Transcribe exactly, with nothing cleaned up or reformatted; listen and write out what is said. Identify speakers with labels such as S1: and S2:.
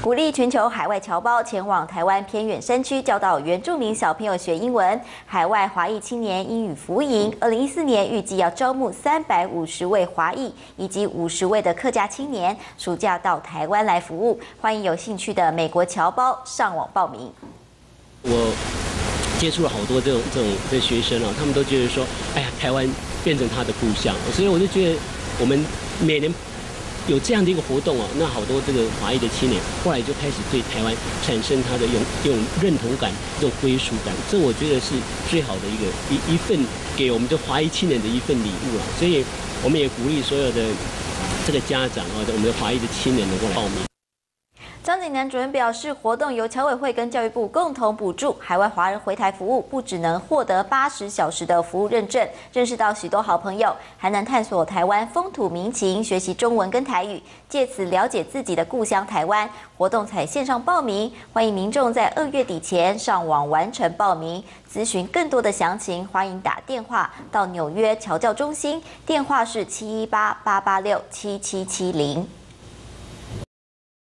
S1: 鼓励全球海外侨胞前往台湾偏远山区教导原住民小朋友学英文。海外华裔青年英语服务营，二零一四年预计要招募三百五十位华裔以及五十位的客家青年，暑假到台湾来服务。欢迎有兴趣的美国侨胞上网报名。
S2: 我接触了好多这种这种的学生啊，他们都觉得说，哎呀，台湾变成他的故乡，所以我就觉得我们每年有这样的一个活动啊，那好多这个华裔的青年后来就开始对台湾产生他的用这种认同感、这种归属感，这我觉得是最好的一个一一份给我们的华裔青年的一份礼物啊。所以我们也鼓励所有的这个家长啊，我们的华裔的青年能够来报名。
S1: 张景南主任表示，活动由侨委会跟教育部共同补助，海外华人回台服务不只能获得八十小时的服务认证，认识到许多好朋友，还能探索台湾风土民情，学习中文跟台语，借此了解自己的故乡台湾。活动采线上报名，欢迎民众在二月底前上网完成报名。咨询更多的详情，欢迎打电话到纽约侨教中心，电话是七一八八八六七七七零。